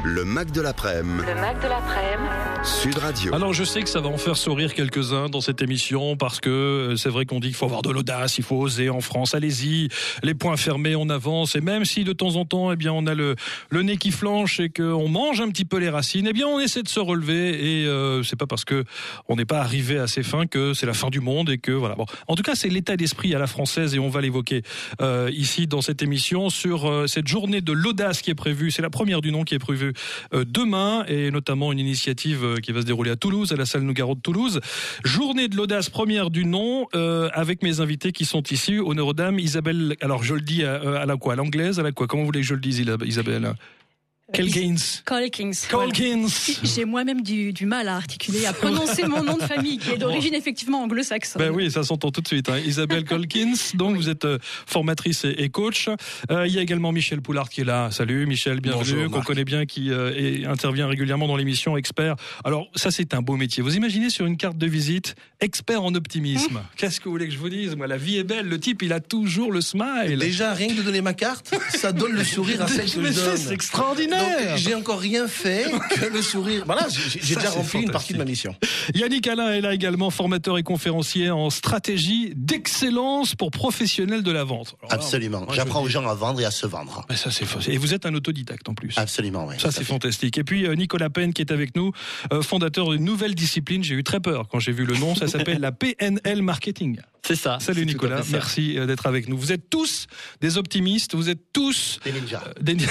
Le Mac de l'après-midi. Le Mac de l'après-midi. Sud Radio. Alors je sais que ça va en faire sourire quelques-uns dans cette émission parce que c'est vrai qu'on dit qu'il faut avoir de l'audace, il faut oser en France. Allez-y, les poings fermés, on avance. Et même si de temps en temps, eh bien, on a le nez qui flanche et qu'on mange un petit peu les racines, eh bien, on essaie de se relever. Et c'est pas parce que on n'est pas arrivé à ses fins que c'est la fin du monde et que voilà. Bon, en tout cas, c'est l'état d'esprit à la française et on va l'évoquer ici dans cette émission sur cette journée de l'audace qui est prévue. C'est la première du nom qui est prévue demain et notamment une initiative qui va se dérouler à Toulouse, à la salle Nougaro de Toulouse. Journée de l'audace première du nom, avec mes invités qui sont ici. Honneur aux dames, Isabelle, alors je le dis à la quoi, à l'anglaise, à la quoi, comment vous voulez que je le dise, Isabelle? Calkins. Voilà. J'ai moi-même du mal à articuler, à prononcer mon nom de famille, qui est d'origine effectivement anglo-saxonne. Ben oui, ça s'entend tout de suite. Hein. Isabelle Calkins, donc oui. Vous êtes formatrice et coach. Il y a également Michel Poulard qui est là. Salut Michel, bienvenue, qu'on connaît bien, qui intervient régulièrement dans l'émission, expert. Alors ça c'est un beau métier. Vous imaginez sur une carte de visite, expert en optimisme. Qu'est-ce que vous voulez que je vous dise? Moi, la vie est belle, le type il a toujours le smile. Déjà, rien que de donner ma carte, ça donne le sourire à celle que je donne. C'est extraordinaire. Donc, j'ai encore rien fait que le sourire. Voilà, j'ai déjà rempli une partie de ma mission. Yannick Alain est là également, formateur et conférencier en stratégie d'excellence pour professionnels de la vente. Alors, absolument. J'apprends aux gens à vendre et à se vendre. Mais ça c'est faux. Et vous êtes un autodidacte en plus. Absolument, oui. Ça c'est fantastique. Et puis Nicolas Penn qui est avec nous, fondateur d'une nouvelle discipline. J'ai eu très peur quand j'ai vu le nom. Ça s'appelle la PNL Marketing. C'est ça. Salut Nicolas, merci d'être avec nous. Vous êtes tous des optimistes, vous êtes tous des ninjas.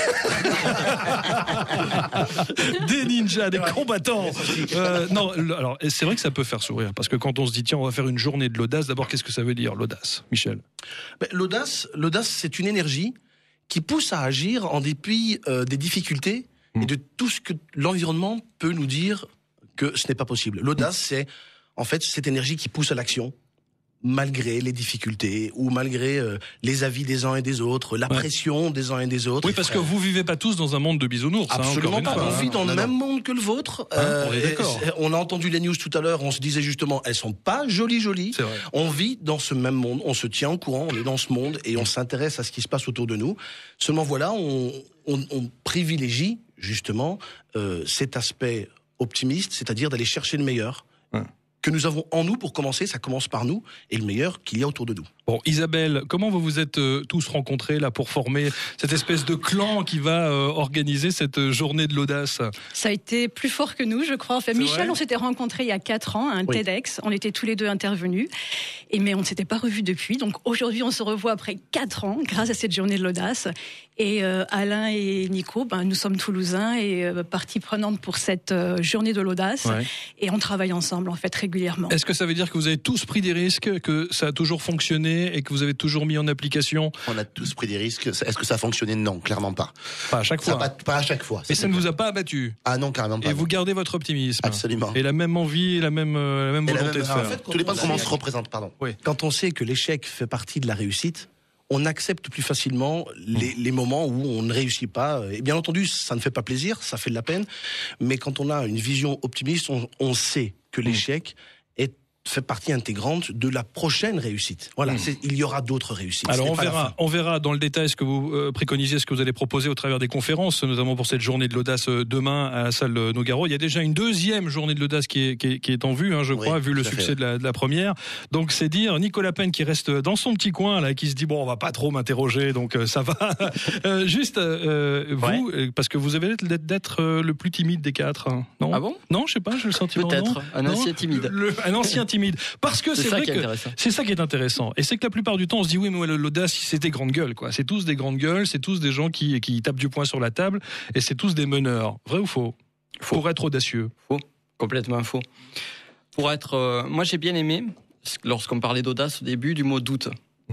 Des ninjas, des combattants. Non, alors c'est vrai que ça peut faire sourire parce que quand on se dit tiens, on va faire une journée de l'audace, d'abord qu'est-ce que ça veut dire l'audace, Michel? L'audace, c'est une énergie qui pousse à agir en dépit des difficultés et de tout ce que l'environnement peut nous dire que ce n'est pas possible. L'audace, c'est en fait cette énergie qui pousse à l'action, malgré les difficultés ou malgré les avis des uns et des autres, la pression des uns et des autres. Oui, parce que vous vivez pas tous dans un monde de bisounours. Absolument pas. On vit dans le même monde que le vôtre. On est d'accord. On a entendu les news tout à l'heure. On se disait justement, elles sont pas jolies. C'est vrai. On vit dans ce même monde. On se tient au courant. On est dans ce monde et on s'intéresse à ce qui se passe autour de nous. Seulement voilà, on privilégie justement cet aspect optimiste, c'est-à-dire d'aller chercher le meilleur. Que nous avons en nous pour commencer, ça commence par nous, et le meilleur qu'il y a autour de nous. Bon, Isabelle, comment vous vous êtes tous rencontrés là pour former cette espèce de clan qui va organiser cette journée de l'audace? Ça a été plus fort que nous, je crois. Enfin, Michel, vrai, on s'était rencontrés il y a 4 ans à un TEDx. On était tous les deux intervenus, mais on ne s'était pas revus depuis. Donc aujourd'hui, on se revoit après 4 ans grâce à cette journée de l'audace. Et Alain et Nico, nous sommes toulousains et partie prenante pour cette journée de l'audace. Ouais. Et on travaille ensemble, en fait, régulièrement. Est-ce que ça veut dire que vous avez tous pris des risques, que ça a toujours fonctionné et que vous avez toujours mis en application? On a tous pris des risques. Est-ce que ça a fonctionné? Non, clairement pas. Pas à chaque fois. Pas à chaque fois. Et ça ne vous a pas abattu? Ah non, carrément pas. Et vous gardez votre optimisme? Absolument. Et la même envie, la même volonté de faire. En fait, tout dépend de comment on se représente, pardon. Oui. Quand on sait que l'échec fait partie de la réussite, on accepte plus facilement les moments où on ne réussit pas. Et bien entendu, ça ne fait pas plaisir, ça fait de la peine. Mais quand on a une vision optimiste, on sait que l'échec fait partie intégrante de la prochaine réussite. Voilà, il y aura d'autres réussites. Alors on verra dans le détail ce que vous préconisez, ce que vous allez proposer au travers des conférences, notamment pour cette journée de l'audace demain à la salle Nougaro. Il y a déjà une deuxième journée de l'audace qui est en vue, je crois, vu le succès de la première. Donc c'est dire Nicolas Penn qui reste dans son petit coin là, qui se dit bon, on va pas trop m'interroger, donc ça va. Juste vous, parce que vous avez l'air d'être le plus timide des quatre, non? Ah bon? Non, je sais pas, j'ai le sentiment. Peut-être un ancien timide. Un ancien timide. Parce que c'est vrai que c'est ça qui est intéressant. Et c'est que la plupart du temps, on se dit oui, mais l'audace, c'est des grandes gueules, quoi. C'est tous des grandes gueules, c'est tous des gens qui tapent du poing sur la table, et c'est tous des meneurs. Vrai ou faux? Pour être audacieux. Faux. Complètement faux. Pour être, moi j'ai bien aimé, lorsqu'on parlait d'audace au début, du mot doute.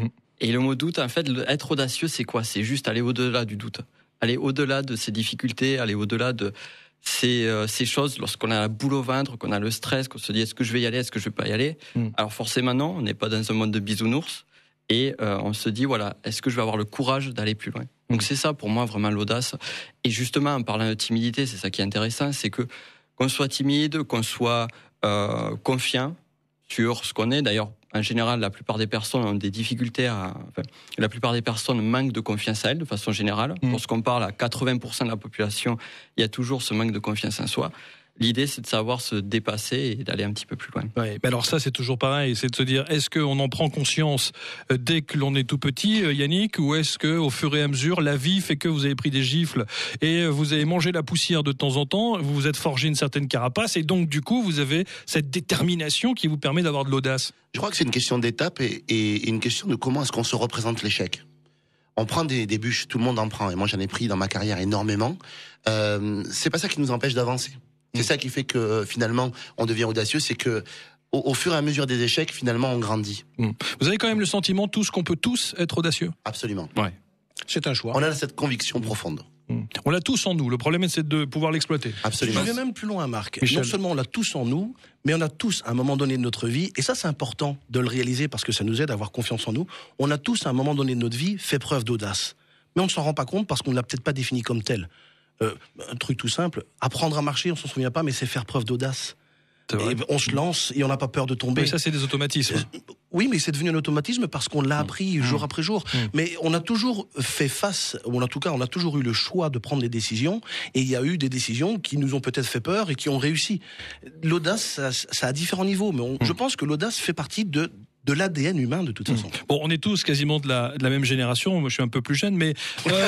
Et le mot doute, en fait, être audacieux, c'est quoi? C'est juste aller au-delà du doute. Aller au-delà de ses difficultés, aller au-delà de ces choses, lorsqu'on a la boule au ventre, qu'on a le stress, qu'on se dit est-ce que je vais y aller, est-ce que je vais pas y aller? Alors forcément non, on n'est pas dans un monde de bisounours et on se dit voilà, est-ce que je vais avoir le courage d'aller plus loin? Donc c'est ça pour moi vraiment l'audace. Et justement en parlant de timidité, c'est ça qui est intéressant, c'est que qu'on soit timide, qu'on soit confiant sur ce qu'on est. D'ailleurs en général, la plupart des personnes ont des difficultés la plupart des personnes manquent de confiance à elles, de façon générale. Lorsqu'on parle à 80% de la population, il y a toujours ce manque de confiance en soi. L'idée, c'est de savoir se dépasser et d'aller un petit peu plus loin. Ouais, mais alors ça, c'est toujours pareil, c'est de se dire, est-ce qu'on en prend conscience dès que l'on est tout petit, Yannick, ou est-ce que au fur et à mesure, la vie fait que vous avez pris des gifles et vous avez mangé la poussière de temps en temps, vous vous êtes forgé une certaine carapace et donc du coup, vous avez cette détermination qui vous permet d'avoir de l'audace. Je crois que c'est une question d'étape et une question de comment est-ce qu'on se représente l'échec. On prend des bûches, tout le monde en prend, et moi j'en ai pris dans ma carrière énormément. C'est pas ça qui nous empêche d'avancer. C'est ça qui fait que finalement on devient audacieux, c'est que au fur et à mesure des échecs, finalement on grandit. Vous avez quand même le sentiment tous qu'on peut tous être audacieux. Absolument. Ouais. C'est un choix. On a cette conviction profonde. On l'a tous en nous. Le problème, c'est de pouvoir l'exploiter. Absolument. Je vais même plus loin, Marc. Michel. Non seulement on l'a tous en nous, mais on a tous, à un moment donné de notre vie, et ça c'est important de le réaliser parce que ça nous aide à avoir confiance en nous, on a tous, à un moment donné de notre vie, fait preuve d'audace. Mais on ne s'en rend pas compte parce qu'on ne l'a peut-être pas défini comme tel. Un truc tout simple, apprendre à marcher, on s'en souvient pas, mais c'est faire preuve d'audace. Et on se lance et on n'a pas peur de tomber. Mais ça, c'est des automatismes. Oui, mais c'est devenu un automatisme parce qu'on l'a appris jour après jour. Mais on a toujours fait face, ou en tout cas, on a toujours eu le choix de prendre des décisions. Et il y a eu des décisions qui nous ont peut-être fait peur et qui ont réussi. L'audace, ça a différents niveaux, mais je pense que l'audace fait partie de l'ADN humain de toute façon. Bon, on est tous quasiment de la même génération. Moi, je suis un peu plus jeune, mais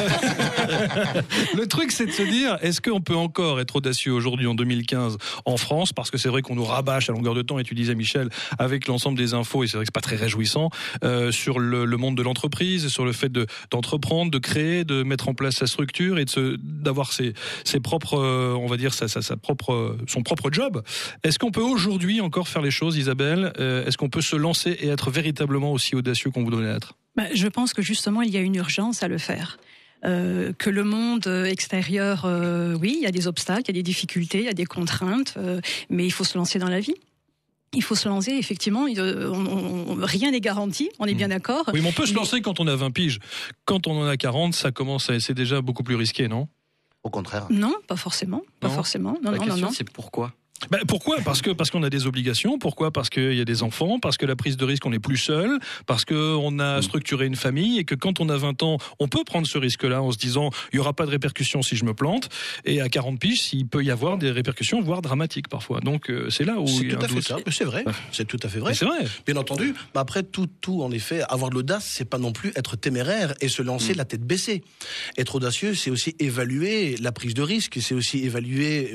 le truc, c'est de se dire, est-ce qu'on peut encore être audacieux aujourd'hui en 2015 en France? Parce que c'est vrai qu'on nous rabâche à longueur de temps, et tu disais, Michel, avec l'ensemble des infos, et c'est vrai que c'est pas très réjouissant, sur le monde de l'entreprise, sur le fait d'entreprendre, de créer, de mettre en place sa structure et d'avoir ses propres, on va dire, son propre job. Est-ce qu'on peut aujourd'hui encore faire les choses, Isabelle? Est-ce qu'on peut se lancer et être véritablement aussi audacieux qu'on voudrait l'être? Je pense que justement, il y a une urgence à le faire. Que le monde extérieur, oui, il y a des obstacles, il y a des difficultés, il y a des contraintes, mais il faut se lancer dans la vie. Il faut se lancer, effectivement, rien n'est garanti, on est bien d'accord. Oui, mais on peut se lancer quand on a 20 piges. Quand on en a 40, c'est déjà beaucoup plus risqué, non? Au contraire. Non, pas forcément. Pas forcément. La question, c'est pourquoi? Pourquoi ? Parce qu'on a des obligations. Pourquoi ? Parce qu'il y a des enfants. Parce que la prise de risque, on n'est plus seul. Parce qu'on a structuré une famille et que quand on a 20 ans, on peut prendre ce risque-là en se disant il n'y aura pas de répercussions si je me plante. Et à 40 piges, il peut y avoir des répercussions, voire dramatiques parfois. Donc c'est là où il y a un doute. C'est vrai. C'est tout à fait vrai. C'est vrai. Bien entendu. Mais après, tout, en effet, avoir de l'audace, c'est pas non plus être téméraire et se lancer la tête baissée. Être audacieux, c'est aussi évaluer la prise de risque. C'est aussi évaluer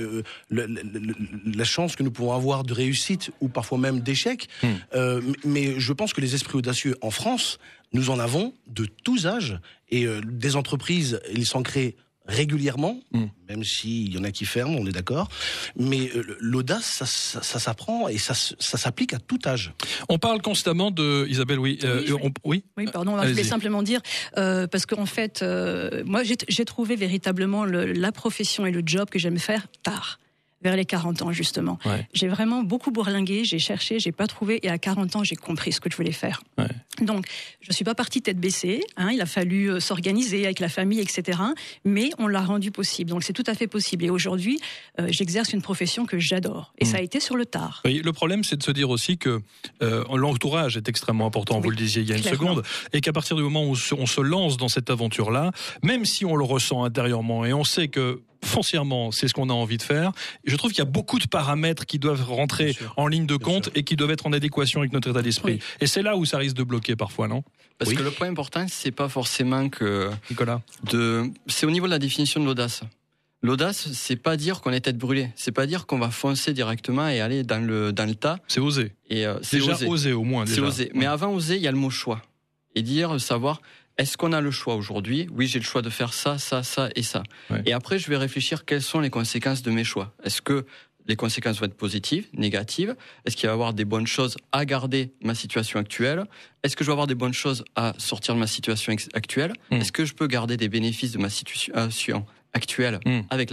la chance que nous pouvons avoir de réussite ou parfois même d'échec. Mais je pense que les esprits audacieux en France, nous en avons de tous âges. Et des entreprises, ils s'en créent régulièrement, même s'il y en a qui ferment, on est d'accord. Mais l'audace, ça s'apprend et ça s'applique à tout âge. On parle constamment de... Isabelle, oui. Oui, pardon, je voulais simplement dire, parce qu'en fait, moi j'ai trouvé véritablement la profession et le job que j'aime faire tard. Vers les 40 ans, justement. Ouais. J'ai vraiment beaucoup bourlingué, j'ai cherché, j'ai pas trouvé, et à 40 ans, j'ai compris ce que je voulais faire. Ouais. Donc, je suis pas partie tête baissée, il a fallu s'organiser avec la famille, etc., mais on l'a rendu possible. Donc, c'est tout à fait possible. Et aujourd'hui, j'exerce une profession que j'adore. Et ça a été sur le tard. Oui, le problème, c'est de se dire aussi que l'entourage est extrêmement important, vous le disiez il y a une seconde, et qu'à partir du moment où on se lance dans cette aventure-là, même si on le ressent intérieurement, et on sait que foncièrement, c'est ce qu'on a envie de faire. Et je trouve qu'il y a beaucoup de paramètres qui doivent rentrer en ligne de compte et qui doivent être en adéquation avec notre état d'esprit. Oui. Et c'est là où ça risque de bloquer parfois, non ? Parce que le point important, c'est pas forcément que... Nicolas ? C'est au niveau de la définition de l'audace. L'audace, c'est pas dire qu'on est tête brûlée. C'est pas dire qu'on va foncer directement et aller dans le tas. C'est oser. Et c'est déjà oser au moins. C'est oser. Mais avant oser, il y a le mot choix. Et savoir... Est-ce qu'on a le choix aujourd'hui ? Oui, j'ai le choix de faire ça, ça, ça et ça. Ouais. Et après, je vais réfléchir quelles sont les conséquences de mes choix. Est-ce que les conséquences vont être positives, négatives ? Est-ce qu'il va y avoir des bonnes choses à garder ma situation actuelle ? Est-ce que je vais avoir des bonnes choses à sortir de ma situation actuelle ? Est-ce que je peux garder des bénéfices de ma situation actuelle avec la nouvelle ?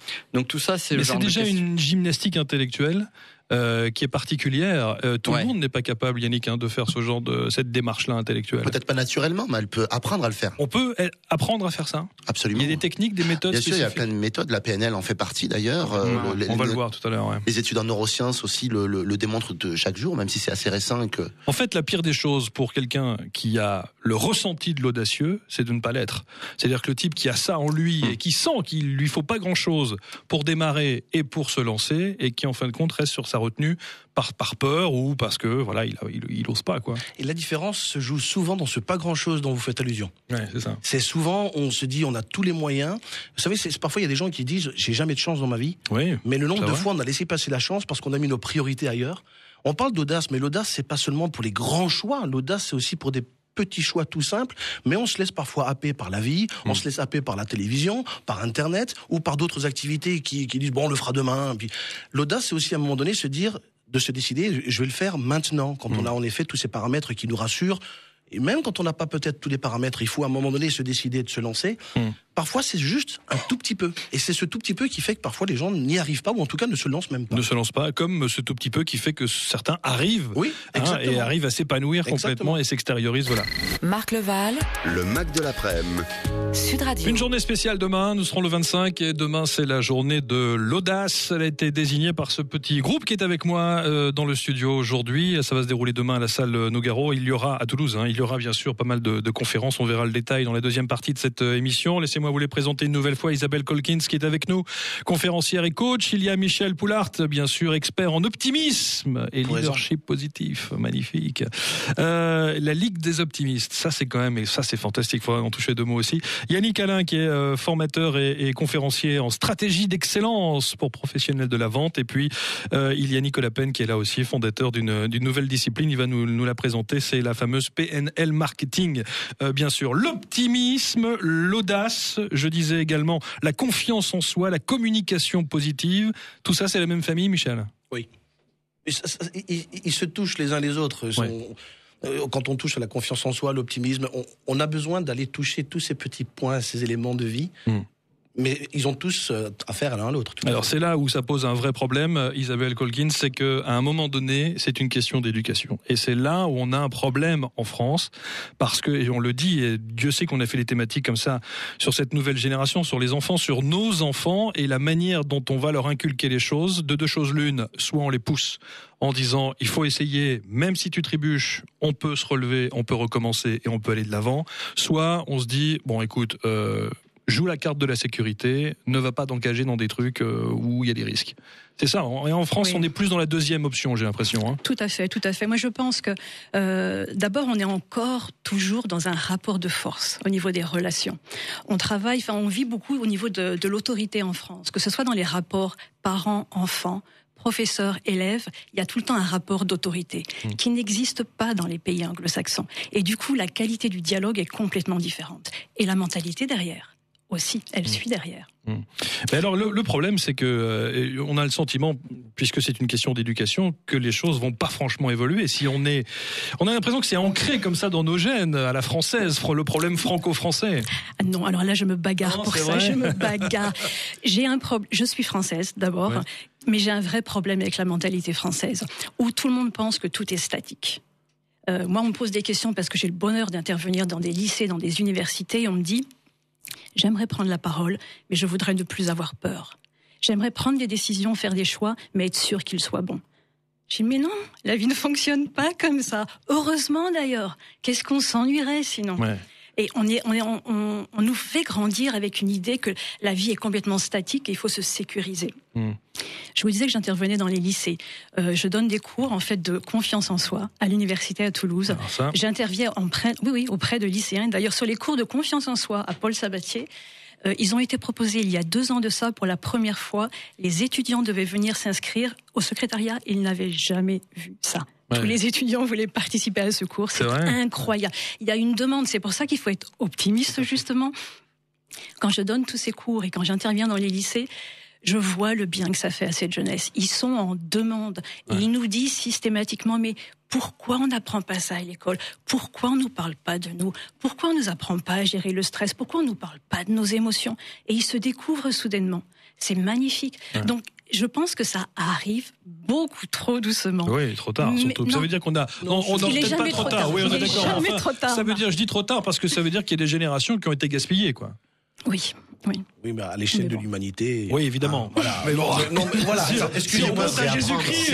Donc tout ça, c'est Mais le c'est genre de déjà question. une gymnastique intellectuelle qui est particulière. Tout le monde n'est pas capable, Yannick, de faire cette démarche-là intellectuelle. Peut-être pas naturellement, mais elle peut apprendre à le faire. On peut apprendre à faire ça. Absolument. Il y a des techniques, des méthodes Bien sûr, il y a spécifiques. plein de méthodes. La PNL en fait partie d'ailleurs. On va le voir tout à l'heure. Ouais. Les études en neurosciences aussi le démontrent de chaque jour, même si c'est assez récent et que. En fait, la pire des choses pour quelqu'un qui a le ressenti de l'audacieux, c'est de ne pas l'être. C'est-à-dire que le type qui a ça en lui et qui sent qu'il lui faut pas grand-chose pour démarrer et pour se lancer, et qui en fin de compte reste sur sa retenue par peur ou parce que voilà, il ose pas, quoi. Et la différence se joue souvent dans ce pas grand-chose dont vous faites allusion. Ouais, c'est ça. C'est souvent, on se dit, on a tous les moyens. Vous savez, parfois il y a des gens qui disent, j'ai jamais de chance dans ma vie. Oui. Mais le nombre c'est de vrai. fois on a laissé passer la chance parce qu'on a mis nos priorités ailleurs. On parle d'audace, mais l'audace c'est pas seulement pour les grands choix. L'audace c'est aussi pour des petits choix tout simples, mais on se laisse parfois happer par la vie, on se laisse happer par la télévision, par Internet ou par d'autres activités qui disent bon on le fera demain. Puis l'audace c'est aussi à un moment donné de se décider, je vais le faire maintenant, quand on a en effet tous ces paramètres qui nous rassurent. Et même quand on n'a pas peut-être tous les paramètres, il faut à un moment donné se décider de se lancer. Parfois, c'est juste un tout petit peu. Et c'est ce tout petit peu qui fait que parfois les gens n'y arrivent pas, ou en tout cas ne se lancent même pas. Ne se lance pas, comme ce tout petit peu qui fait que certains arrivent, Oui, exactement. et arrivent à s'épanouir complètement Exactement. et s'extériorisent. Voilà. Marc Leval, Le Mac de l'après-midi. Sud Radio. Une journée spéciale demain, nous serons le 25 et demain c'est la journée de l'audace. Elle a été désignée par ce petit groupe qui est avec moi dans le studio aujourd'hui. Ça va se dérouler demain à la salle Nougaro. Il y aura à Toulouse, il y aura bien sûr pas mal de conférences. On verra le détail dans la deuxième partie de cette émission. Laissez-moi vous les présenter une nouvelle fois. Isabelle Colkins qui est avec nous, conférencière et coach. Il y a Michel Poulart, bien sûr expert en optimisme et leadership positif. Magnifique. La Ligue des optimistes, ça c'est quand même, et ça c'est fantastique. Il faudra en toucher deux mots aussi. Yannick Alain qui est formateur et conférencier en stratégie d'excellence pour professionnels de la vente. Et puis il y a Nicolas Penn qui est là aussi, fondateur d'une nouvelle discipline. Il va nous la présenter. C'est la fameuse PNL Marketing. Bien sûr, l'optimisme, l'audace. Je disais également la confiance en soi, la communication positive. Tout ça, c'est la même famille, Michel? Oui. Ils se touchent les uns les autres. Quand on touche à la confiance en soi, l'optimisme, on a besoin d'aller toucher tous ces petits points, ces éléments de vie. Mais ils ont tous affaire à l'un à l'autre. Alors c'est là où ça pose un vrai problème, Isabelle Colkins, c'est qu'à un moment donné, c'est une question d'éducation. Et c'est là où on a un problème en France, parce que, et on le dit, et Dieu sait qu'on a fait des thématiques comme ça sur cette nouvelle génération, sur les enfants, sur nos enfants, et la manière dont on va leur inculquer les choses. De deux choses l'une, soit on les pousse en disant il faut essayer, même si tu trébuches, on peut se relever, on peut recommencer et on peut aller de l'avant. Soit on se dit bon écoute, joue la carte de la sécurité, ne va pas t'engager dans des trucs où il y a des risques. C'est ça. Et en France, on est plus dans la deuxième option, j'ai l'impression. Tout à fait, tout à fait. Moi, je pense que d'abord, on est encore toujours dans un rapport de force au niveau des relations. On vit beaucoup au niveau de l'autorité en France, que ce soit dans les rapports parents-enfants, professeurs-élèves, il y a tout le temps un rapport d'autorité qui n'existe pas dans les pays anglo-saxons. Et du coup, la qualité du dialogue est complètement différente. Et la mentalité derrière aussi, elle suit derrière. Mais alors le problème, c'est que on a le sentiment, puisque c'est une question d'éducation, que les choses vont pas franchement évoluer. Si on a l'impression que c'est ancré comme ça dans nos gènes, à la française, le problème franco-français. Ah non, alors là je me bagarre pour ça, vrai. je me bagarre. J'ai un problème. Je suis française d'abord, mais j'ai un vrai problème avec la mentalité française, où tout le monde pense que tout est statique. Moi, on me pose des questions parce que j'ai le bonheur d'intervenir dans des lycées, dans des universités, et on me dit j'aimerais prendre la parole, mais je voudrais ne plus avoir peur. J'aimerais prendre des décisions, faire des choix, mais être sûr qu'ils soient bons. Je dis, mais non, la vie ne fonctionne pas comme ça. Heureusement d'ailleurs. Qu'est-ce qu'on s'ennuierait sinon ? Et on nous fait grandir avec une idée que la vie est complètement statique et il faut se sécuriser. Je vous disais que j'intervenais dans les lycées. Je donne des cours en fait de confiance en soi à l'université à Toulouse. J'interviens auprès de lycéens. D'ailleurs, sur les cours de confiance en soi à Paul Sabatier, ils ont été proposés il y a 2 ans de ça pour la première fois. Les étudiants devaient venir s'inscrire au secrétariat. Ils n'avaient jamais vu ça. Tous les étudiants voulaient participer à ce cours. C'est incroyable. Il y a une demande. C'est pour ça qu'il faut être optimiste, justement. Quand je donne tous ces cours et quand j'interviens dans les lycées, je vois le bien que ça fait à cette jeunesse. Ils sont en demande. Et ils nous disent systématiquement, mais pourquoi on n'apprend pas ça à l'école? Pourquoi on ne nous parle pas de nous? Pourquoi on ne nous apprend pas à gérer le stress? Pourquoi on ne nous parle pas de nos émotions? Et ils se découvrent soudainement. C'est magnifique. Donc, je pense que ça arrive beaucoup trop doucement. Oui, trop tard. Surtout. Ça veut dire qu'on a. On il est peut-être jamais pas trop tard. Oui, on est d'accord. Jamais trop tard. Ça veut dire, je dis trop tard parce que ça veut dire qu'il y a des générations qui ont été gaspillées, quoi. Oui. Oui, mais à l'échelle de l'humanité. Oui, évidemment. Voilà. Mais bon, voilà. Excusez-moi, c'est Jésus-Christ.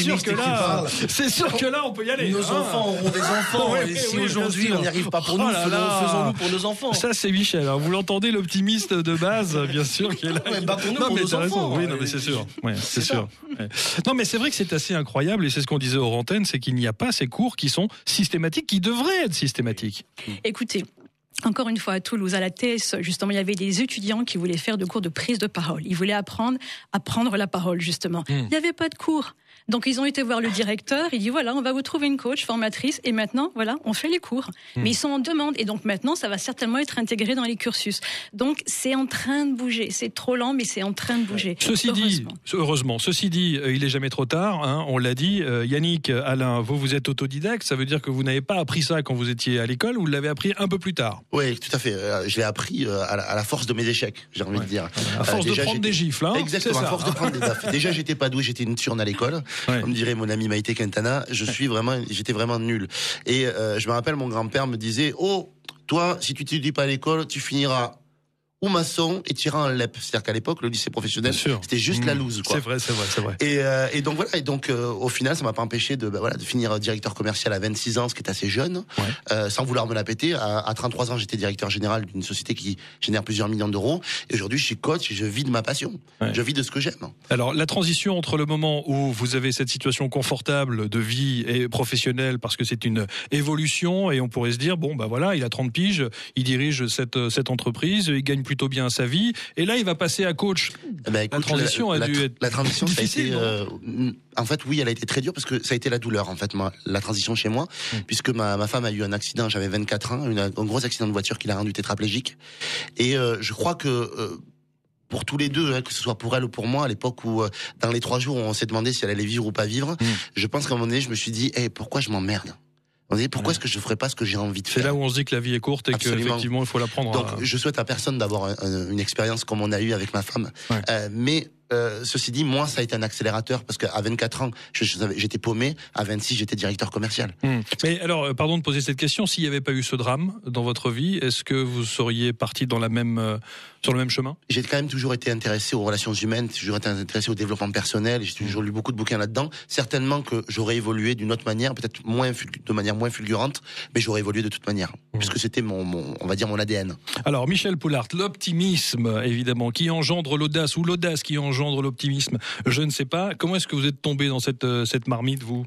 C'est sûr que là, on peut y aller. Nos enfants auront des enfants. Et si aujourd'hui on n'y arrive pas pour nous, faisons-nous pour nos enfants. Ça, c'est Michel. Vous l'entendez, l'optimiste de base, bien sûr, qui est là. Battons-nous pour nos enfants. Oui, non, mais c'est sûr. Ouais, c'est sûr. Ouais. Non, mais c'est vrai que c'est assez incroyable, et c'est ce qu'on disait aux antennes, c'est qu'il n'y a pas ces cours qui sont systématiques, qui devraient être systématiques. Écoutez. Encore une fois, à Toulouse, à la TS, justement, il y avait des étudiants qui voulaient faire de cours de prise de parole. Ils voulaient apprendre à prendre la parole, justement. Il n'y avait pas de cours. Donc, ils ont été voir le directeur. Il dit, voilà, on va vous trouver une coach formatrice. Et maintenant, voilà, on fait les cours. Mais ils sont en demande. Et donc, maintenant, ça va certainement être intégré dans les cursus. Donc, c'est en train de bouger. C'est trop lent, mais c'est en train de bouger. Heureusement. Ceci dit, il est jamais trop tard. Hein, on l'a dit. Yannick, Alain, vous êtes autodidacte. Ça veut dire que vous n'avez pas appris ça quand vous étiez à l'école. Vous l'avez appris un peu plus tard. Oui, tout à fait. Je l'ai appris à la force de mes échecs, j'ai envie de dire. À force de prendre des gifles. Hein, exactement, à force de prendre des baffes. Déjà, j'étais pas doué, j'étais une turne à l'école. Comme dirait mon ami Maïté Quintana, j'étais vraiment nul. Et je me rappelle, mon grand-père me disait, oh, toi, si tu t'étudies pas à l'école, tu finiras ou maçon et tu iras en LEP. C'est-à-dire qu'à l'époque, le lycée professionnel, c'était juste la loose, quoi. C'est vrai. Et donc voilà. Et donc, au final, ça m'a pas empêché de finir directeur commercial à 26 ans, ce qui est assez jeune, sans vouloir me la péter. À 33 ans, j'étais directeur général d'une société qui génère plusieurs millions d'euros. Et aujourd'hui, je suis coach et je vis de ma passion. Je vis de ce que j'aime. Alors, la transition entre le moment où vous avez cette situation confortable de vie et professionnelle, parce que c'est une évolution, et on pourrait se dire, bon, bah voilà, il a 30 piges, il dirige cette entreprise, il gagne plutôt bien sa vie, et là il va passer à coach. Écoute, la transition a dû être difficile, ça a été, en fait, oui, elle a été très dure parce que ça a été la douleur, en fait, la transition chez moi, puisque ma femme a eu un accident, j'avais 24 ans, un gros accident de voiture qui l'a rendu tétraplégique, et je crois que pour tous les deux, que ce soit pour elle ou pour moi, à l'époque où dans les 3 jours on s'est demandé si elle allait vivre ou pas vivre, je pense qu'à un moment donné je me suis dit, pourquoi je m'emmerde? Pourquoi est-ce que je ne ferais pas ce que j'ai envie de faire? C'est là où on se dit que la vie est courte et qu'effectivement il faut la prendre. Donc je souhaite à personne d'avoir une expérience comme on a eu avec ma femme. Mais ceci dit, moi ça a été un accélérateur parce qu'à 24 ans j'étais paumé, à 26 j'étais directeur commercial. Mais alors, pardon de poser cette question, s'il n'y avait pas eu ce drame dans votre vie, est-ce que vous seriez parti dans sur le même chemin? J'ai quand même toujours été intéressé aux relations humaines, toujours été intéressé au développement personnel, j'ai toujours lu beaucoup de bouquins là-dedans. Certainement que j'aurais évolué d'une autre manière, peut-être de manière moins fulgurante, mais j'aurais évolué de toute manière, puisque c'était on va dire mon ADN. Alors Michel Poulart, l'optimisme évidemment, qui engendre l'audace, ou l'audace qui engendre l'optimisme, je ne sais pas. Comment est-ce que vous êtes tombé dans cette marmite, vous?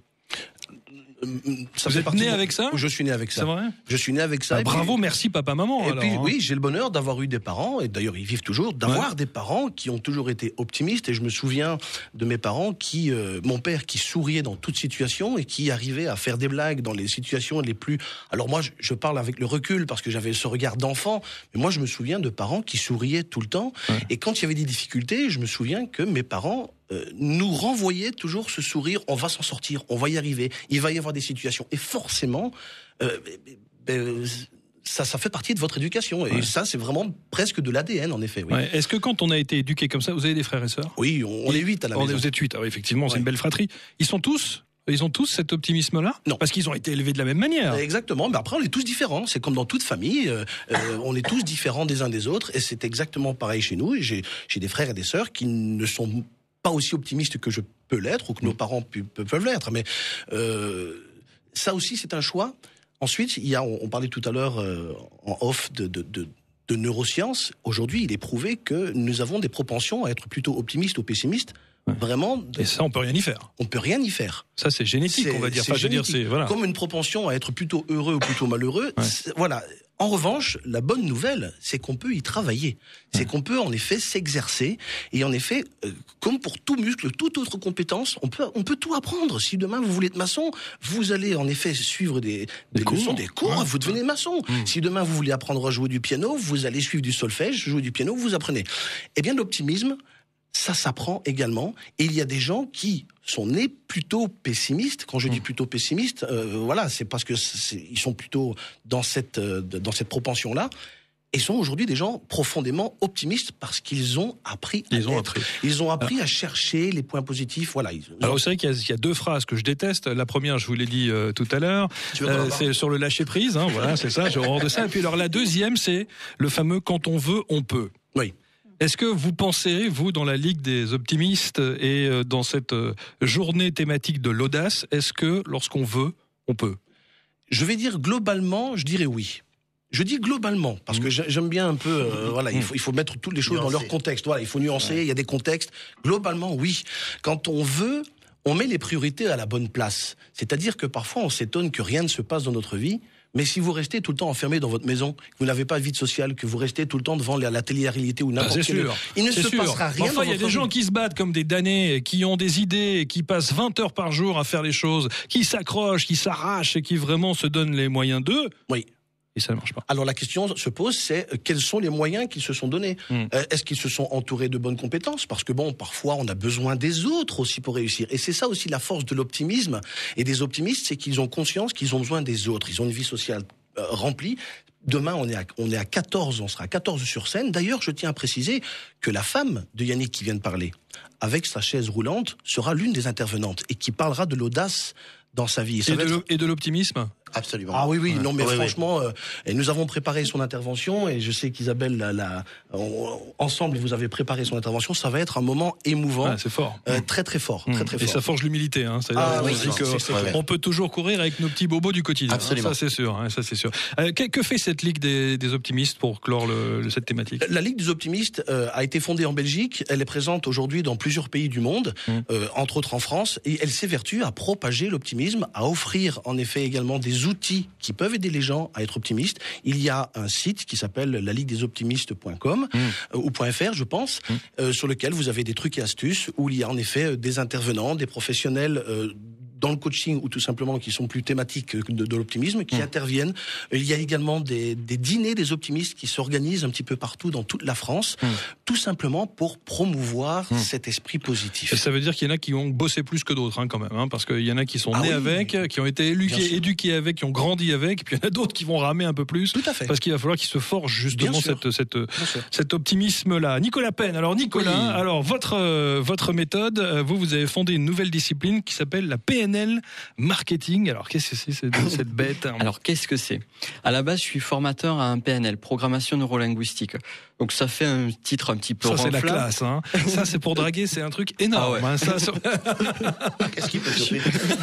Vous êtes né avec ça? Je suis né avec ça. C'est vrai? Je suis né avec ça. Bravo, merci papa, maman. Et puis oui, j'ai le bonheur d'avoir eu des parents, et d'ailleurs ils vivent toujours, d'avoir des parents qui ont toujours été optimistes. Et je me souviens de mes parents mon père qui souriait dans toute situation et qui arrivait à faire des blagues dans les situations les plus. Alors moi, je parle avec le recul parce que j'avais ce regard d'enfant, mais moi je me souviens de parents qui souriaient tout le temps. Et quand il y avait des difficultés, je me souviens que mes parents nous renvoyait toujours ce sourire, on va s'en sortir, on va y arriver, il va y avoir des situations. Et forcément, ça fait partie de votre éducation. Et ça, c'est vraiment presque de l'ADN, en effet. Oui. Est-ce que quand on a été éduqué comme ça, vous avez des frères et sœurs? Oui, on est 8 à la maison. Vous êtes 8, effectivement, c'est une belle fratrie. Ils ont tous cet optimisme-là? Non. Parce qu'ils ont été élevés de la même manière. Exactement, mais après on est tous différents. C'est comme dans toute famille, on est tous différents des uns des autres, et c'est exactement pareil chez nous. J'ai des frères et des sœurs qui ne sont pas aussi optimiste que je peux l'être ou que nos parents peuvent l'être, mais ça aussi c'est un choix. Ensuite, on parlait tout à l'heure en off de neurosciences. Aujourd'hui, il est prouvé que nous avons des propensions à être plutôt optimistes ou pessimistes. Vraiment. Et ça, on peut rien y faire. On peut rien y faire. Ça, c'est génétique, on va dire. Enfin, je veux dire, voilà. Comme une propension à être plutôt heureux ou plutôt malheureux. Voilà. En revanche, la bonne nouvelle, c'est qu'on peut y travailler. C'est qu'on peut en effet s'exercer. Et en effet, comme pour tout muscle, toute autre compétence, on peut tout apprendre. Si demain vous voulez être maçon, vous allez en effet suivre des leçons, des cours, vous devenez maçon. Si demain vous voulez apprendre à jouer du piano, vous allez suivre du solfège, jouer du piano, vous apprenez. Eh bien, l'optimisme, ça s'apprend également. Et il y a des gens qui sont nés plutôt pessimistes. Quand je dis plutôt pessimistes, voilà, c'est parce que ils sont plutôt dans cette propension-là. Et sont aujourd'hui des gens profondément optimistes parce qu'ils ont appris Ils ont appris à chercher les points positifs. Voilà. Alors c'est vrai qu'il y a deux phrases que je déteste. La première, je vous l'ai dit tout à l'heure, c'est sur le lâcher prise. Hein, voilà, c'est ça. J'ai horreur de ça. Et puis alors la deuxième, c'est le fameux quand on veut, on peut. Oui. Est-ce que vous pensez, vous, dans la Ligue des optimistes et dans cette journée thématique de l'audace, est-ce que lorsqu'on veut, on peut ? Je vais dire globalement, je dirais oui. Je dis globalement, parce que j'aime bien un peu, voilà, il faut mettre toutes les choses dans leur contexte. Voilà, il faut nuancer, il y a des contextes. Globalement, oui. Quand on veut, on met les priorités à la bonne place. C'est-à-dire que parfois, on s'étonne que rien ne se passe dans notre vie. Mais si vous restez tout le temps enfermé dans votre maison, que vous n'avez pas de vie sociale, que vous restez tout le temps devant la télé-réalité ou n'importe quel... Il ne se passera rien. Enfin, il y a des gens qui se battent comme des damnés, qui ont des idées, qui passent 20 heures par jour à faire les choses, qui s'accrochent, qui s'arrachent et qui vraiment se donnent les moyens d'eux. Oui. Et ça ne marche pas. Alors la question se pose, c'est quels sont les moyens qu'ils se sont donnés ? Est-ce qu'ils se sont entourés de bonnes compétences ? Parce que bon, parfois on a besoin des autres aussi pour réussir. Et c'est ça aussi la force de l'optimisme et des optimistes, c'est qu'ils ont conscience qu'ils ont besoin des autres. Ils ont une vie sociale remplie. Demain, on est à 14, on sera à 14 sur scène. D'ailleurs, je tiens à préciser que la femme de Yannick qui vient de parler, avec sa chaise roulante, sera l'une des intervenantes et qui parlera de l'audace dans sa vie. Et de l'optimisme ? Absolument. Ah oui, non mais ouais, franchement, et nous avons préparé son intervention et je sais qu'Isabelle, ensemble, vous avez préparé son intervention. Ça va être un moment émouvant. Ah, c'est fort. Très très fort. Très, très et fort. ça forge l'humilité. Hein. On peut toujours courir avec nos petits bobos du quotidien. Absolument. Ça c'est sûr. Ça c'est sûr. Que fait cette Ligue des optimistes pour clore cette thématique ? La Ligue des optimistes a été fondée en Belgique. Elle est présente aujourd'hui dans plusieurs pays du monde, entre autres en France, et elle s'évertue à propager l'optimisme, à offrir en effet également des outils qui peuvent aider les gens à être optimistes. Il y a un site qui s'appelle laliguedesoptimistes.com ou .fr, je pense, sur lequel vous avez des trucs et astuces où il y a en effet des intervenants, des professionnels dans le coaching ou tout simplement qui sont plus thématiques de l'optimisme, qui interviennent. Il y a également des dîners des optimistes qui s'organisent un petit peu partout dans toute la France, tout simplement pour promouvoir cet esprit positif. Et ça veut dire qu'il y en a qui ont bossé plus que d'autres, quand même, parce qu'il y en a qui sont nés avec, qui ont été éduqués avec, qui ont grandi avec, et puis il y en a d'autres qui vont ramer un peu plus. Tout à fait. Parce qu'il va falloir qu'ils se forgent justement cet optimisme-là. Nicolas Penn. Alors Nicolas, alors votre méthode, vous avez fondé une nouvelle discipline qui s'appelle la PNL marketing. Alors qu'est-ce que c'est cette bête ? Alors qu'est-ce que c'est ? À la base, je suis formateur à un PNL, programmation neurolinguistique. Donc ça fait un titre un petit peu ça, c'est ronflant. la classe, hein. Ça, c'est pour draguer, c'est un truc énorme. Ah ouais. Qu'est-ce qu'il peut choper ?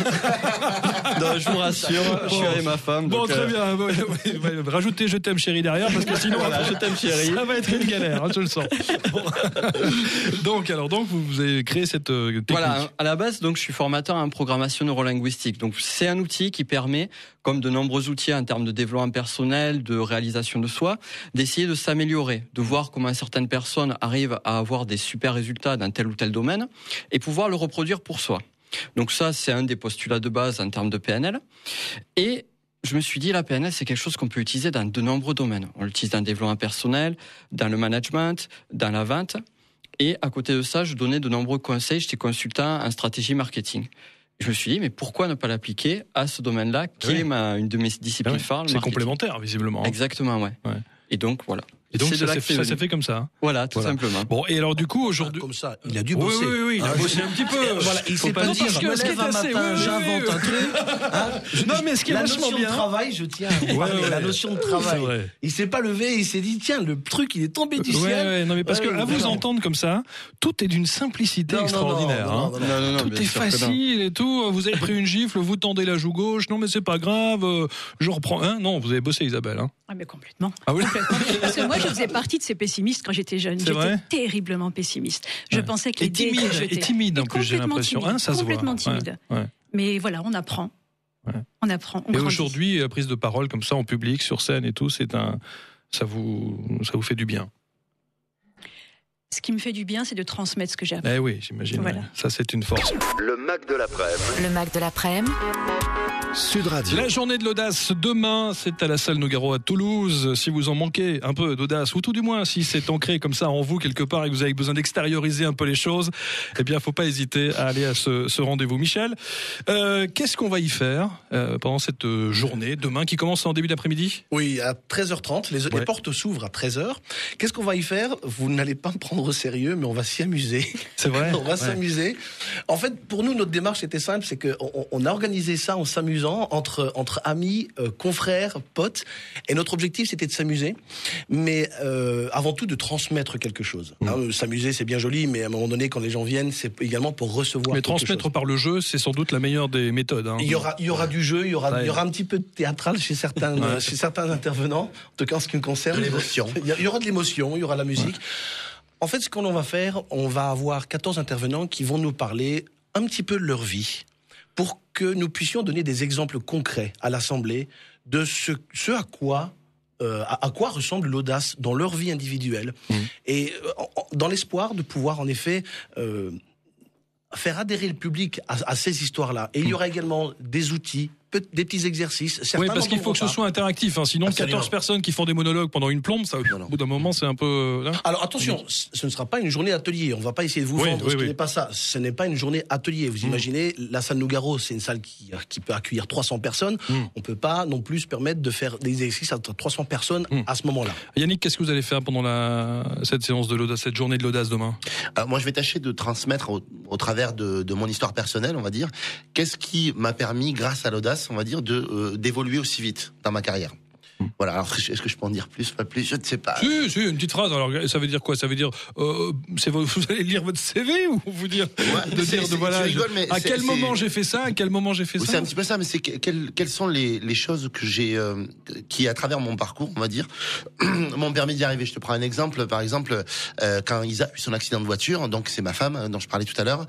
Non, je vous rassure, je suis avec ma femme. Bon, donc, très bien. Rajoutez je t'aime chérie derrière, parce que sinon, voilà, je t'aime chérie. Ça va être une galère, je le sens. Bon. Donc vous avez créé cette technique. Voilà, à la base, donc je suis formateur en programmation neurolinguistique. Donc c'est un outil qui permet, comme de nombreux outils en termes de développement personnel, de réalisation de soi, d'essayer de s'améliorer, de voir comment certaines personnes arrivent à avoir des super résultats dans tel ou tel domaine et pouvoir le reproduire pour soi. Donc ça, c'est un des postulats de base en termes de PNL. Et je me suis dit, la PNL, c'est quelque chose qu'on peut utiliser dans de nombreux domaines. On l'utilise dans le développement personnel, dans le management, dans la vente. Et à côté de ça, je donnais de nombreux conseils. J'étais consultant en stratégie marketing. Je me suis dit, mais pourquoi ne pas l'appliquer à ce domaine-là, qui est une de mes disciplines phares. C'est complémentaire, visiblement. Exactement, ouais. Et donc, voilà. Et donc ça s'est fait comme ça. Voilà, tout simplement. Bon, et alors du coup aujourd'hui, comme ça, il a dû bosser. Oui, il a bossé un petit peu. Voilà, il s'est pas dit, je me lève un matin, j'invente un truc. Non, mais ce qui est vachement bien, la notion de travail, je tiens à parler. La notion de travail. Il s'est pas levé, il s'est dit, tiens, le truc, il est tombé du ciel. Non, mais parce que à vous entendre comme ça, tout est d'une simplicité extraordinaire. Non, tout est facile et tout. Vous avez pris une gifle, vous tendez la joue gauche. Non, mais c'est pas grave. Je reprends. Non, vous avez bossé, Isabelle. Ah, mais complètement. Ah oui. Parce que moi, je faisais partie de ces pessimistes quand j'étais jeune. J'étais terriblement pessimiste. Je pensais que l'idée que j'étais... Et timide en plus, j'ai l'impression. Ça se voit. Complètement timide. Mais voilà, on apprend. On apprend. Et aujourd'hui, la prise de parole comme ça en public, sur scène et tout, ça vous fait du bien. Ce qui me fait du bien, c'est de transmettre ce que j'ai appris. Eh oui, j'imagine. Voilà. Ouais. Ça, c'est une force. Le Mac de l'après-midi. Le Mac de l'après-midi. Sud Radio. La journée de l'audace demain, c'est à la salle Nougaro à Toulouse. Si vous en manquez un peu d'audace, ou tout du moins si c'est ancré comme ça en vous quelque part et que vous avez besoin d'extérioriser un peu les choses, eh bien, faut pas hésiter à aller à ce rendez-vous. Michel, qu'est-ce qu'on va y faire pendant cette journée demain qui commence en début d'après-midi ? Oui, à 13h30, les portes s'ouvrent à 13h. Qu'est-ce qu'on va y faire ? Vous n'allez pas me prendre au sérieux, mais on va s'y amuser. C'est vrai. On va s'amuser. En fait, pour nous, notre démarche était simple, c'est qu'on a organisé ça en s'amusant entre amis, confrères, potes. Et notre objectif, c'était de s'amuser, mais avant tout de transmettre quelque chose. S'amuser, c'est bien joli, mais à un moment donné, quand les gens viennent, c'est également pour recevoir. Mais quelque transmettre chose. par le jeu, c'est sans doute la meilleure des méthodes. Hein. Il y aura du jeu, il y aura un petit peu de théâtral chez certains intervenants. En tout cas, en ce qui me concerne, De l'émotion. Il y aura de l'émotion, il y aura la musique. En fait, ce qu'on va faire, on va avoir 14 intervenants qui vont nous parler un petit peu de leur vie, pour que nous puissions donner des exemples concrets à l'Assemblée de ce à quoi ressemble l'audace dans leur vie individuelle. Et dans l'espoir de pouvoir, en effet, faire adhérer le public à ces histoires-là. Et il y aura également des outils, des petits exercices. Oui, parce qu'il faut que ce soit interactif. Hein. Sinon, Absolument. 14 personnes qui font des monologues pendant une plombe, ça, au bout d'un moment, c'est un peu... Hein. Alors attention, ce ne sera pas une journée atelier. On ne va pas essayer de vous vendre ce qui n'est pas ça. Ce n'est pas une journée atelier. Vous imaginez, la salle Nougaro, c'est une salle qui peut accueillir 300 personnes. On ne peut pas non plus se permettre de faire des exercices à 300 personnes à ce moment-là. Yannick, qu'est-ce que vous allez faire pendant cette séance de l'audace, cette journée de l'audace demain ? Moi, je vais tâcher de transmettre au travers de mon histoire personnelle, on va dire, qu'est-ce qui m'a permis, grâce à l'audace, on va dire, d'évoluer aussi vite dans ma carrière. Voilà, alors est-ce que je peux en dire plus, pas plus, je ne sais pas. Si, une petite phrase. Alors, ça veut dire quoi ? Ça veut dire, vous allez lire votre CV ou vous dire, à quel moment j'ai fait ça, à quel moment j'ai fait ça ? C'est un petit peu ça, mais c'est quelles sont les choses que j'ai, qui à travers mon parcours, on va dire, m'ont permis d'y arriver. Je te prends un exemple, par exemple, quand Isa a eu son accident de voiture, donc c'est ma femme dont je parlais tout à l'heure,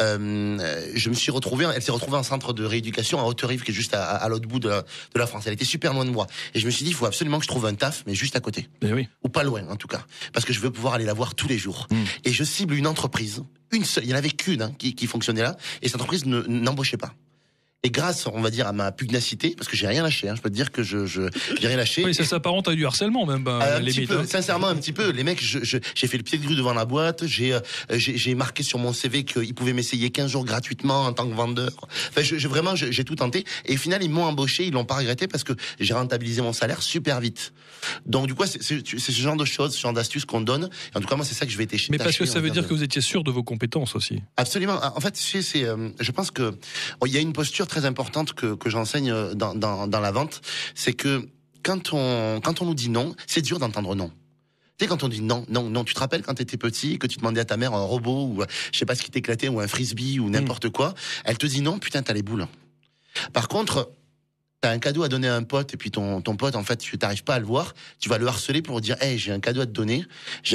je me suis retrouvé, elle s'est retrouvée en centre de rééducation à Haute-Rive, qui est juste à l'autre bout de la France. Elle était super loin de moi, et je me suis dit, il faut absolument que je trouve un taf, mais juste à côté. Oui. Ou pas loin, en tout cas. Parce que je veux pouvoir aller la voir tous les jours. Et je cible une entreprise, une seule, il n'y en avait qu'une qui fonctionnait là, et cette entreprise n'embauchait pas. Et grâce, on va dire, à ma pugnacité, parce que j'ai rien lâché, je peux te dire que j'ai rien lâché. Oui, ça s'apparente à du harcèlement même, limite. Sincèrement, un petit peu. Les mecs, j'ai fait le pied de grue devant la boîte, j'ai marqué sur mon CV qu'ils pouvaient m'essayer 15 jours gratuitement en tant que vendeur. Enfin, j'ai tout tenté. Et au final, ils m'ont embauché, ils l'ont pas regretté parce que j'ai rentabilisé mon salaire super vite. Donc, du coup, c'est ce genre de choses, ce genre d'astuces qu'on donne. Et en tout cas, moi, c'est ça que je vais tâcher. Mais parce que ça veut dire que vous étiez sûr de vos compétences aussi. Absolument. En fait, je pense que il y a une posture très importante que j'enseigne dans la vente, c'est que quand on nous dit non, c'est dur d'entendre non. Tu sais, quand on dit non, tu te rappelles quand t'étais petit, que tu demandais à ta mère un robot ou je sais pas ce qui t'éclatait ou un frisbee ou n'importe quoi, elle te dit non, putain, t'as les boules. Par contre, t'as un cadeau à donner à un pote et puis ton pote, en fait, tu t'arrives pas à le voir, tu vas le harceler pour dire, hey, j'ai un cadeau à te donner,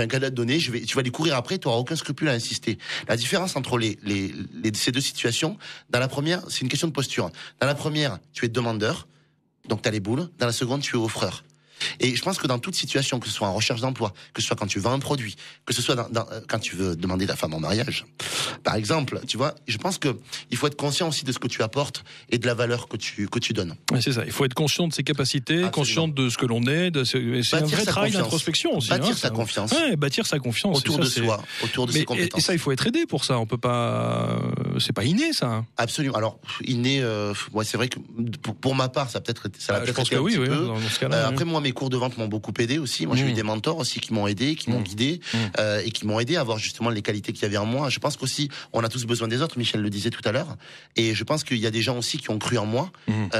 tu vas lui courir après, tu auras aucun scrupule à insister. La différence entre ces deux situations, dans la première, c'est une question de posture. Dans la première, tu es demandeur, donc t'as les boules. Dans la seconde, tu es offreur. Et je pense que dans toute situation, que ce soit en recherche d'emploi, que ce soit quand tu vends un produit, que ce soit quand tu veux demander ta femme en mariage, par exemple, tu vois, je pense que il faut être conscient aussi de ce que tu apportes et de la valeur que tu donnes. Ouais, c'est ça. Il faut être conscient de ses capacités, Absolument. Conscient de ce que l'on est. C'est un vrai travail d'introspection aussi. Bâtir sa confiance. Ouais, bâtir sa confiance autour de soi, autour de ses compétences. Et ça, il faut être aidé pour ça. On peut pas. C'est pas inné, ça. Absolument. Alors inné, c'est vrai que pour ma part, ça l'a peut-être je pense été que un oui, petit peu. dans ce cas-là. Après, moi, mes cours de vente m'ont beaucoup aidé aussi. Moi, j'ai eu des mentors aussi qui m'ont aidé, qui m'ont guidé et qui m'ont aidé à avoir justement les qualités qu'il y avait en moi. Je pense qu'aussi, on a tous besoin des autres. Michel le disait tout à l'heure. Et je pense qu'il y a des gens aussi qui ont cru en moi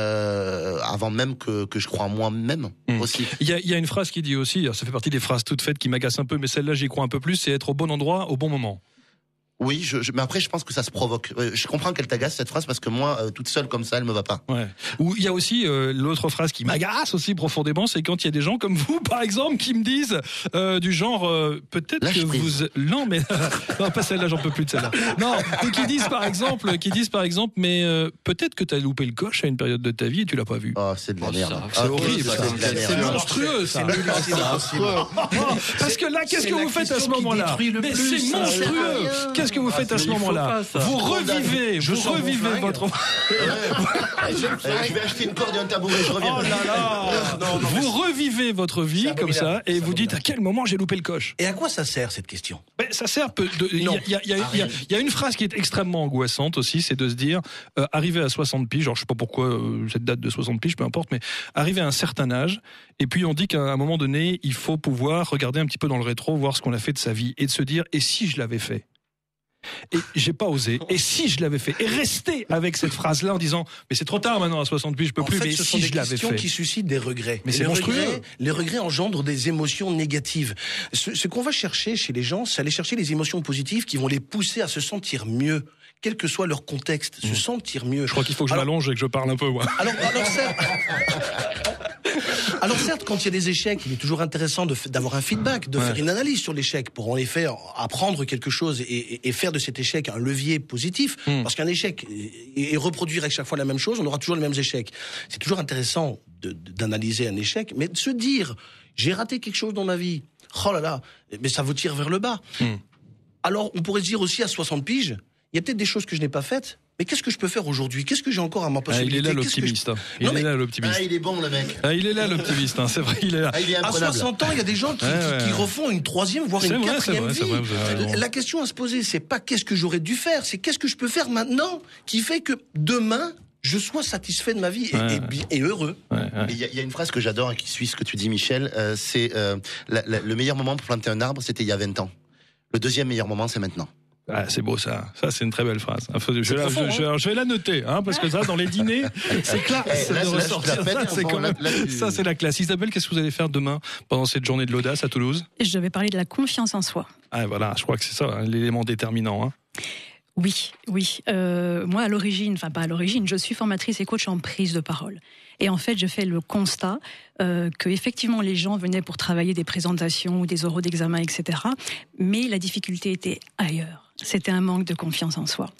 avant même que je croie en moi-même aussi. Il y a une phrase qui dit aussi, ça fait partie des phrases toutes faites qui m'agacent un peu, mais celle-là, j'y crois un peu plus, c'est être au bon endroit au bon moment. Oui, mais après, je pense que ça se provoque. Je comprends qu'elle t'agace cette phrase parce que moi, toute seule comme ça, elle me va pas. Ouais. Ou il y a aussi l'autre phrase qui m'agace aussi profondément, c'est quand il y a des gens comme vous, par exemple, qui me disent du genre peut-être Lâche que prise. non mais non pas celle-là, j'en peux plus de celle-là. Non, ou qui disent par exemple, mais peut-être que t'as loupé le coche à une période de ta vie et tu l'as pas vu. Oh, c'est de la merde. C'est horrible, ça, ça. c'est de la C'est merde. monstrueux, ça. Parce que là, qu'est-ce que la vous faites à ce question qui moment-là? détruit le Mais plus, c'est ça. monstrueux. Qu'est-ce que vous faites à ce moment-là? Vous revivez Je sors mon flingue. votre. Je vais acheter une corde et un tabouret, je reviens. Oh là là. Vous revivez votre vie C'est comme ça abominable. et C'est vous dites à abominable. quel moment j'ai loupé le coche. Et à quoi ça sert cette question? Ben, ça sert il Non. y a une phrase qui est extrêmement angoissante aussi, c'est de se dire arriver à 60 piges, genre je sais pas pourquoi cette date de 60 piges, peu importe, mais arriver à un certain âge et puis on dit qu'à un moment donné, il faut pouvoir regarder un petit peu dans le rétro, voir ce qu'on a fait de sa vie et de se dire et si je l'avais fait? Et j'ai pas osé. Et si je l'avais fait? Et rester avec cette phrase-là en disant mais c'est trop tard maintenant à 60 piges, je peux En plus, fait, mais ce sont si des je l'avais questions fait. qui suscitent des regrets. Mais Et c'est monstrueux. Les regrets engendrent des émotions négatives. Ce qu'on va chercher chez les gens, c'est aller chercher les émotions positives qui vont les pousser à se sentir mieux, quel que soit leur contexte, se sentir mieux. Je crois qu'il faut que je Alors- m'allonge et que je parle un peu, moi. Alors certes, quand il y a des échecs, il est toujours intéressant d'avoir un feedback, de faire une analyse sur l'échec pour en effet apprendre quelque chose et faire de cet échec un levier positif. Parce qu'un échec et reproduire à chaque fois la même chose, on aura toujours les mêmes échecs. C'est toujours intéressant d'analyser un échec, mais de se dire j'ai raté quelque chose dans ma vie. Oh là là, mais ça vous tire vers le bas. Alors on pourrait se dire aussi à 60 piges, il y a peut-être des choses que je n'ai pas faites. Mais qu'est-ce que je peux faire aujourd'hui? Qu'est-ce que j'ai encore à ma Ah, possibilité? il est là Qu'est-ce que l'optimiste. Il Non, est mais- là l'optimiste. Ah, il est bon, le mec. Ah, il est là l'optimiste, hein, c'est vrai, il est là. Ah, il est À imprenable. 60 ans, il y a des gens qui Ouais. refont une troisième, voire C'est une vrai, quatrième c'est vrai, vie. vous avez raison. La question à se poser, c'est pas qu'est-ce que j'aurais dû faire, c'est qu'est-ce que je peux faire maintenant qui fait que demain, je sois satisfait de ma vie et heureux. Il y a une phrase que j'adore et qui suit ce que tu dis, Michel. C'est le meilleur moment pour planter un arbre, c'était il y a 20 ans. Le deuxième meilleur moment, c'est maintenant. Ah, c'est beau ça. Ça, c'est une très belle phrase. Je vais la noter, hein, parce que ça, dans les dîners, c'est classe Là, de je ressortir la pète, ça. C'est quand même, là, tu- ça, c'est la classe. Isabelle, qu'est-ce que vous allez faire demain pendant cette journée de l'audace à Toulouse? Je vais parler de la confiance en soi. Ah, voilà, je crois que c'est ça, hein, l'élément déterminant. Hein. Oui. Moi, à l'origine, enfin pas à l'origine, je suis formatrice et coach en prise de parole. Et en fait, je fais le constat que effectivement les gens venaient pour travailler des présentations ou des oraux d'examen, etc. Mais la difficulté était ailleurs. C'était un manque de confiance en soi.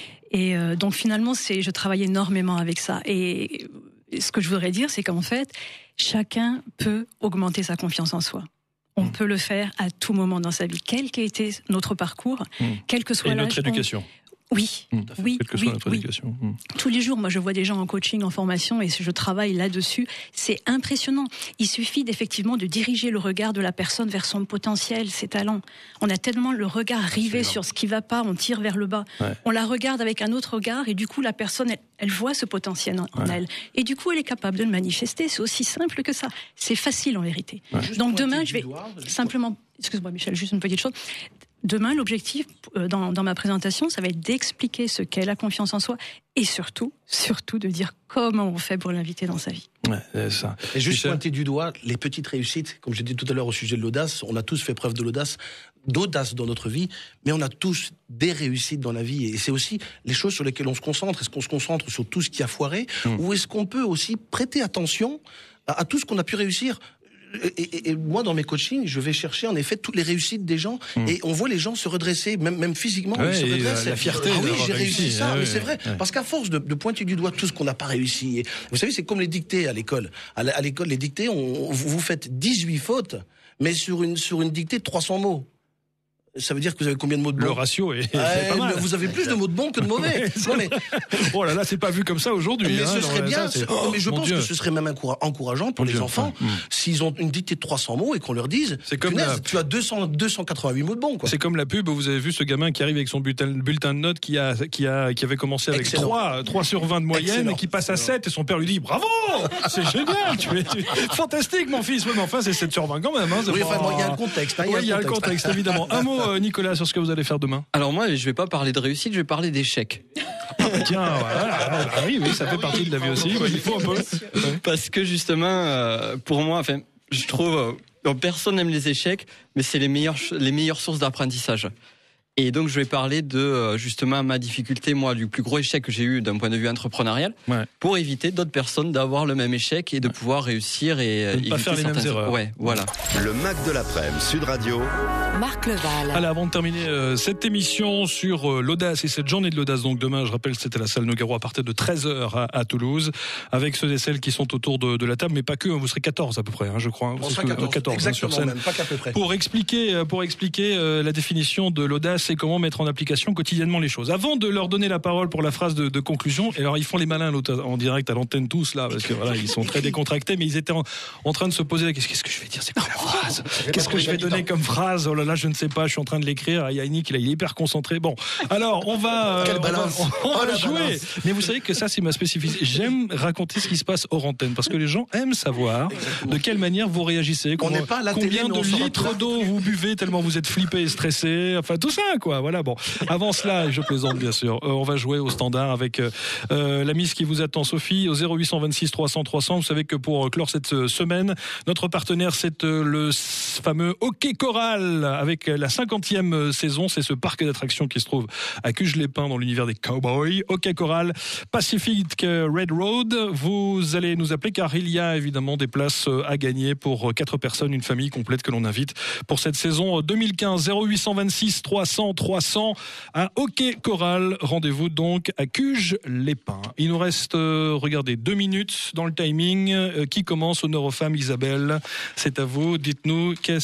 Et donc finalement, je travaille énormément avec ça. Et ce que je voudrais dire, c'est qu'en fait, chacun peut augmenter sa confiance en soi. On peut le faire à tout moment dans sa vie, quel qu'ait été notre parcours, quel que soit Et l'âge. notre éducation. Oui, Quelle que soit notre éducation. Tous les jours, moi, je vois des gens en coaching, en formation, et je travaille là-dessus. C'est impressionnant. Il suffit effectivement de diriger le regard de la personne vers son potentiel, ses talents. On a tellement le regard rivé sur ce qui va pas, on tire vers le bas. Ouais. On la regarde avec un autre regard, et du coup, la personne, elle voit ce potentiel en elle. Et du coup, elle est capable de le manifester. C'est aussi simple que ça. C'est facile en vérité. Donc demain, je vais simplement... Excuse-moi, Michel, juste une petite chose. Demain, l'objectif dans ma présentation, ça va être d'expliquer ce qu'est la confiance en soi et surtout de dire comment on fait pour l'inviter dans sa vie. Ouais, c'est ça. Et juste Michel pointer du doigt les petites réussites. Comme je l'ai dit tout à l'heure au sujet de l'audace, on a tous fait preuve d'audace dans notre vie, mais on a tous des réussites dans la vie. Et c'est aussi les choses sur lesquelles on se concentre. Est-ce qu'on se concentre sur tout ce qui a foiré ou est-ce qu'on peut aussi prêter attention à tout ce qu'on a pu réussir? Et moi, dans mes coachings, je vais chercher en effet toutes les réussites des gens et on voit les gens se redresser, même physiquement, Ouais, ils se et redressent. la fierté Ah oui, d'avoir j'ai réussi ça, réussi. mais c'est vrai. Parce qu'à force de pointer du doigt tout ce qu'on n'a pas réussi, et vous savez, c'est comme les dictées à l'école. À l'école, les dictées, vous faites 18 fautes, mais sur une dictée de 300 mots. Ça veut dire que vous avez combien de mots de Le bons? ratio est Ouais, pas mal. vous avez plus de mots de bons que de mauvais. Non, mais Oh là là, c'est pas vu comme ça aujourd'hui. mais hein, ce serait alors, bien. ça, c'est- Non, mais je Mon pense Dieu. que ce serait même encourageant pour Mon les Dieu. enfants s'ils ont une dictée de 300 mots et qu'on leur dise C'est comme punaise, la- tu as 288 mots de bons, quoi. C'est comme la pub, vous avez vu ce gamin qui arrive avec son bulletin de notes qui avait commencé avec Excellent. 3 sur 20 de moyenne Excellent. et qui passe à 7 et son père lui dit bravo, c'est génial, fantastique mon fils. Ouais, mais enfin c'est 7 sur 20 quand même. Hein, c'est Oui, pas- enfin, bon, il y a un contexte. Hein, Ouais, il y a le contexte évidemment. Un mot Nicolas sur ce que vous allez faire demain. Alors moi, je vais pas parler de réussite, je vais parler d'échec. Tiens, voilà. Ah oui, ça fait partie de la vie aussi. Ouais, il faut un peu. Parce que justement, pour moi, enfin, je trouve personne n'aime les échecs, mais c'est les meilleures sources d'apprentissage. Et donc, je vais parler de justement ma difficulté, moi, du plus gros échec que j'ai eu d'un point de vue entrepreneurial, pour éviter d'autres personnes d'avoir le même échec et de pouvoir réussir et de ne pas faire les mêmes erreurs. Ouais, voilà. Le Mac de l'après-midi, Sud Radio. Marc Leval. Allez, avant de terminer cette émission sur l'audace et cette journée de l'audace, donc demain, je rappelle, c'était la salle Nougaro à partir de 13h à Toulouse, avec ceux et celles qui sont autour de la table, mais pas que, vous serez 14 à peu près, je crois. On sera 14 exactement, sur scène. même, pas qu'à peu près. Pour expliquer la définition de l'audace et comment mettre en application quotidiennement les choses. Avant de leur donner la parole pour la phrase de conclusion, et alors ils font les malins en direct à l'antenne tous là, parce que voilà, ils sont très décontractés, mais ils étaient en train de se poser la question, qu'est-ce que je vais dire, c'est quoi la phrase, qu'est-ce que je vais donner comme phrase, oh là là, je ne sais pas, je suis en train de l'écrire, Yannick, il est hyper concentré. Bon, alors on va jouer. Mais vous savez que ça, c'est ma spécificité. J'aime raconter ce qui se passe hors antenne, parce que les gens aiment savoir de quelle manière vous réagissez, On n'est pas à la combien télé, de litres d'eau vous buvez tellement vous êtes flippé et stressé, enfin tout ça quoi. Voilà, bon. Avant cela, je plaisante bien sûr, on va jouer au standard avec la mise qui vous attend, Sophie, au 0826 300 300. Vous savez que pour clore cette semaine, notre partenaire, c'est le fameux Hockey Choral avec la 50e saison. C'est ce parc d'attractions qui se trouve à Cuges-les-Pins dans l'univers des cowboys. Hockey Choral, Pacific Red Road. Vous allez nous appeler car il y a évidemment des places à gagner pour 4 personnes, une famille complète que l'on invite pour cette saison 2015. 0826 300 300 à Hockey Choral. Rendez-vous donc à Cuges-les-Pins. Il nous reste, regardez, 2 minutes dans le timing. Qui commence? Honneur aux femmes, Isabelle. C'est à vous. Dites-nous quelle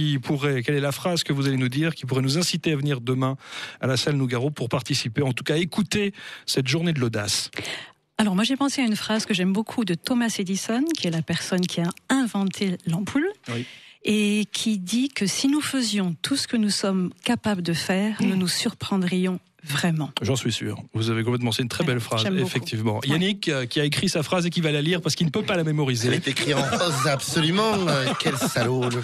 est la phrase que vous allez nous dire qui pourrait nous inciter à venir demain à la salle Nougaro pour participer, en tout cas écouter cette journée de l'audace. Alors moi j'ai pensé à une phrase que j'aime beaucoup de Thomas Edison, qui est la personne qui a inventé l'ampoule. Oui. Et qui dit que si nous faisions tout ce que nous sommes capables de faire, nous nous surprendrions vraiment. J'en suis sûr. Vous avez complètement, c'est une très belle phrase, effectivement. Beaucoup. Yannick, qui a écrit sa phrase et qui va la lire parce qu'il ne peut pas la mémoriser. Elle est écrite en rose, absolument. Quel salaud, le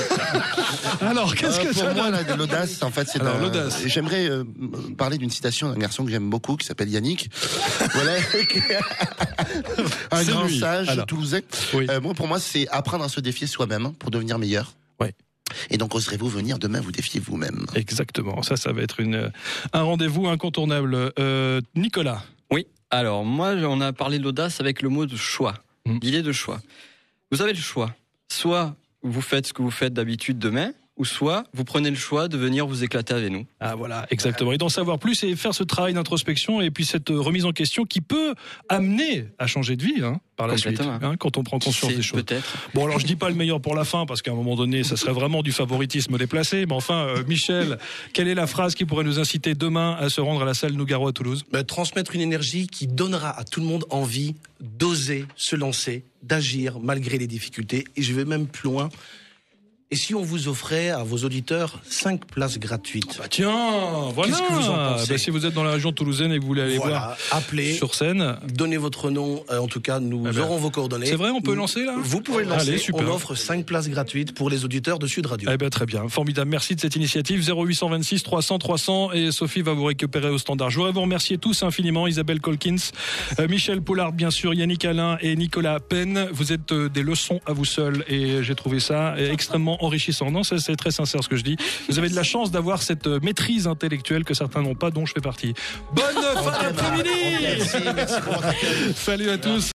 fou. Alors, qu'est-ce que ça pour moi, donne l'audace, en fait, c'est l'audace. J'aimerais parler d'une citation d'un garçon que j'aime beaucoup, qui s'appelle Yannick. Voilà. Un grand sage toulousain. Oui. Moi, pour moi, c'est apprendre à se défier soi-même pour devenir meilleur. Ouais. Et donc, oserez-vous venir demain vous défier vous-même? Exactement. Ça va être un rendez-vous incontournable. Nicolas. Oui. Alors, moi, on a parlé de l'audace avec le mot de choix. L'idée de choix. Vous avez le choix. Soit vous faites ce que vous faites d'habitude demain, ou soit vous prenez le choix de venir vous éclater avec nous. Ah voilà, exactement. Et d'en savoir plus et faire ce travail d'introspection et puis cette remise en question qui peut amener à changer de vie par la suite, quand on prend conscience des choses. Peut-être. Bon, alors je dis pas le meilleur pour la fin parce qu'à un moment donné, ça serait vraiment du favoritisme déplacé. Mais enfin, Michel, quelle est la phrase qui pourrait nous inciter demain à se rendre à la salle Nougaro à Toulouse? Transmettre une énergie qui donnera à tout le monde envie d'oser se lancer, d'agir malgré les difficultés. Et je vais même plus loin. Et si on vous offrait à vos auditeurs 5 places gratuites? Tiens, voilà. Qu'est-ce que vous en pensez? Si vous êtes dans la région toulousaine et que vous voulez aller voir, appelez, sur scène, donnez votre nom. En tout cas, nous aurons vos coordonnées. C'est vrai, on peut lancer là? Vous pouvez lancer. Allez, super. On offre 5 places gratuites pour les auditeurs de Sud Radio. Très bien, formidable. Merci de cette initiative. 0826 300 300 et Sophie va vous récupérer au standard. Je voudrais vous remercier tous infiniment. Isabelle Colkins, Michel Poulard, bien sûr, Yannick Alain et Nicolas Penn. Vous êtes des leçons à vous seuls et j'ai trouvé ça extrêmement enrichissant. Non, c'est très sincère ce que je dis. Vous avez de la chance d'avoir cette maîtrise intellectuelle que certains n'ont pas, dont je fais partie. Bonne fin d'après-midi. Merci pour votre accueil. Salut à tous.